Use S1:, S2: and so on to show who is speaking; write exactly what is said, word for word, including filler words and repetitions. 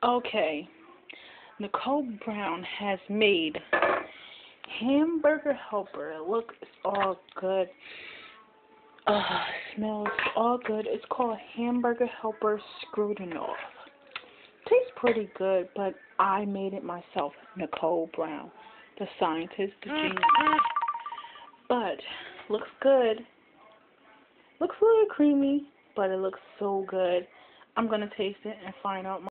S1: Okay, Nicole Brown has made hamburger helper. Look, it's all good. Uh, smells all good. It's called hamburger helper Scrutinoff. Tastes pretty good, but I made it myself. Nicole Brown, the scientist, the genius. But looks good. Looks a little creamy, but it looks so good. I'm gonna taste it and find out.